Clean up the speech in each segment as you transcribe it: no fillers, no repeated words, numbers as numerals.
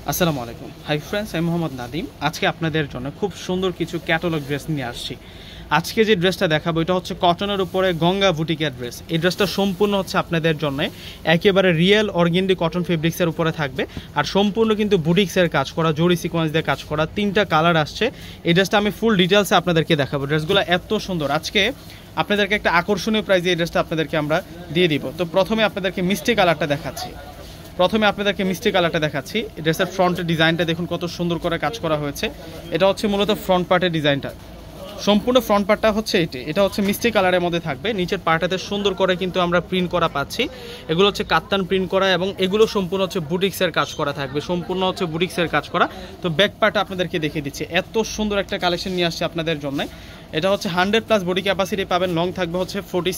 আসসালামু আলাইকুম। Hi friends, আমি মোহাম্মদ নাদিম। আজকে আপনাদের জন্য খুব সুন্দর কিছু ক্যাটালগ ড্রেস নিয়ে আসছি। আজকে যে ড্রেসটা দেখাবো এটা হচ্ছে কটনের উপরে গঙ্গা বুটিকের ড্রেস। এই ড্রেসটা সম্পূর্ণ হচ্ছে আপনাদের জন্য একেবারে রিয়েল অর্গেন্ডি কটন ফেব্রিক্সের উপরে থাকবে, আর সম্পূর্ণ কিন্তু বুটিক্সের কাজ করা, জরি সিকোয়েন্স দিয়ে কাজ করা। 3টা কালার আসছে। এই ড্রেসটা আমি ফুল ডিটেলসে আপনাদেরকে দেখাবো। ড্রেসগুলো এত সুন্দর। আজকে আপনাদেরকে একটা আকর্ষণীয় প্রাইজে এই ড্রেসটা আপনাদেরকে আমরা দিয়ে দিব। তো প্রথমে আপনাদেরকে মিষ্টি কালারটা দেখাচ্ছি। ড্রেসের ফ্রন্টের ডিজাইনটা দেখুন কত সুন্দর করে কাজ করা হয়েছে। এটা হচ্ছে মূলত ফ্রন্ট পার্টের ডিজাইনটা। সম্পূর্ণ ফ্রন্ট পার্টটা হচ্ছে এটা হচ্ছে মিষ্টি কালারের মধ্যে থাকবে। নিচের পার্টটাতে সুন্দর করে কিন্তু আমরা প্রিন্ট করা পাচ্ছি। এগুলো হচ্ছে কাত্তান প্রিন্ট করা এবং এগুলো সম্পূর্ণ হচ্ছে বুটিক্সের কাজ করা থাকবে, সম্পূর্ণ হচ্ছে বুটিক্সের কাজ করা। তো ব্যাক পার্টটা আপনাদেরকে দেখিয়ে দিচ্ছি। এত সুন্দর একটা কালেকশন নিয়ে আসছে আপনাদের জন্য। এটা হচ্ছে 100+ বডি ক্যাপাসিটি পাবেন। লং থাকবে হচ্ছে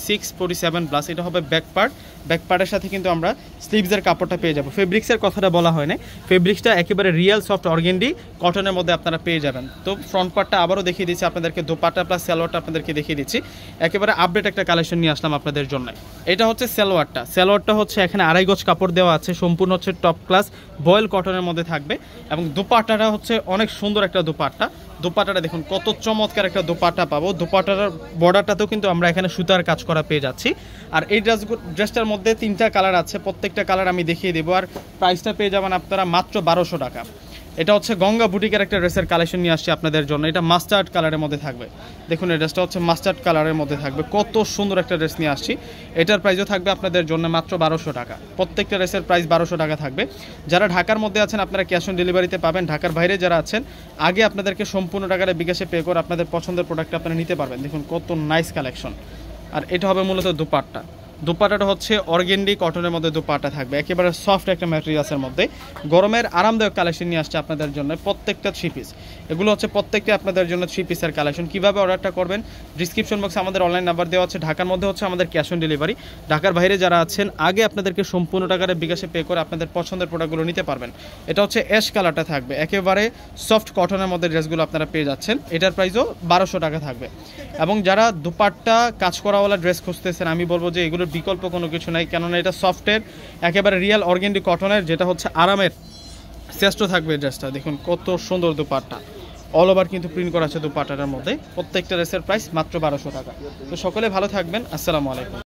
46-47+। এটা হবে ব্যাক পার্ট। ব্যাক পার্টের সাথে কিন্তু আমরা স্লিভসের কাপড়টা পেয়ে যাবো। ফেব্রিক্সের কথাটা বলা হয় না, ফেব্রিক্সটা একেবারে রিয়েল সফট অর্গেন্ডি কটনের মধ্যে আপনারা পেয়ে যাবেন। তো ফ্রন্ট পার্টটা আবারও দেখিয়ে দিচ্ছি আপনাদেরকে, দোপাট্টা প্লাস সালোয়ারটা আপনাদেরকে দেখিয়ে দিচ্ছি। একেবারে আপডেট একটা কালেকশন নিয়ে আসলাম আপনাদের জন্য। এটা হচ্ছে সালোয়ারটা হচ্ছে এখানে 2.5 গজ কাপড় দেওয়া আছে, সম্পূর্ণ হচ্ছে টপ ক্লাস বয়েল কটনের মধ্যে থাকবে। এবং দোপাট্টাটা হচ্ছে অনেক সুন্দর একটা দোপাট্টাটা দেখুন কত চমৎকার একটা দোপাট্টা পাবো। দোপাট্টার বর্ডারটাতেও কিন্তু আমরা এখানে সুতার কাজ করা পেয়ে যাচ্ছি। আর এই ড্রেসটার মধ্যে 3টা কালার আছে, প্রত্যেকটা কালার আমি দেখিয়ে দেবো। আর প্রাইসটা পেয়ে যাবেন আপনারা মাত্র 1200 টাকা। এটা হচ্ছে গঙ্গা বুটিকের একটা ড্রেসের কালেকশন নিয়ে আসছি আপনাদের জন্য। এটা মাস্টার্ড কালারের মধ্যে থাকবে। দেখুন এই ড্রেসটা হচ্ছে মাস্টার্ড কালারের মধ্যে থাকবে। কত সুন্দর একটা ড্রেস নিয়ে আসছি। এটার প্রাইসও থাকবে আপনাদের জন্য মাত্র 1200 টাকা। প্রত্যেকটা ড্রেসের প্রাইস 1200 টাকা থাকবে। যারা ঢাকার মধ্যে আছেন আপনারা ক্যাশ অন ডেলিভারিতে পাবেন। ঢাকার বাইরে যারা আছেন আগে আপনাদেরকে সম্পূর্ণ টাকাটা বিকাশে পে করে আপনাদের পছন্দের প্রোডাক্টটা আপনারা নিতে পারবেন। দেখুন কত নাইস কালেকশন। আর এটা হবে মূলত দোপাট্টাটা হচ্ছে অর্গেন্ডি কটনের মধ্যে দোপাট্টা থাকবে, একেবারে সফট একটা ম্যাটেরিয়ালসের মধ্যে। গরমের আরামদায়ক কালেকশন নিয়ে আসছে আপনাদের জন্য। প্রত্যেকটা 3 পিস, এগুলো হচ্ছে প্রত্যেকটা আপনাদের জন্য 3 পিসের কালেকশন। কীভাবে অর্ডারটা করবেন, ডিসক্রিপশন বক্সে আমাদের অনলাইন নাম্বার দেওয়া আছে। ঢাকার মধ্যে হচ্ছে আমাদের ক্যাশ অন ডেলিভারি। ঢাকার বাইরে যারা আছেন আগে আপনাদেরকে সম্পূর্ণ টাকাটা বিকাশে পে করে আপনাদের পছন্দের প্রোডাক্টগুলো নিতে পারবেন। এটা হচ্ছে অ্যাশ কালারটা থাকবে, একেবারে সফট কটনের মধ্যে ড্রেসগুলো আপনারা পেয়ে যাচ্ছেন। এটার প্রাইসও 1200 টাকা থাকবে। এবং যারা দোপাট্টা কাজ করাওয়ালা ড্রেস খুঁজতেছেন আমি বলবো যে এগুলোর বিকল্প কোনো কিছু নাই, কেননা এটা সফটের একেবারে রিয়েল অর্গেন্ডি কটনের, যেটা হচ্ছে আরামের শ্রেষ্ঠ থাকবে ড্রেসটা। দেখুন কত সুন্দর দোপাট্টা, অল ওভার কিন্তু প্রিন্ট করা আছে দোপাট্টাটার মধ্যে। প্রত্যেকটা ড্রেসের প্রাইস মাত্র 1200 টাকা। তো সকলে ভালো থাকবেন। আসসালামু আলাইকুম।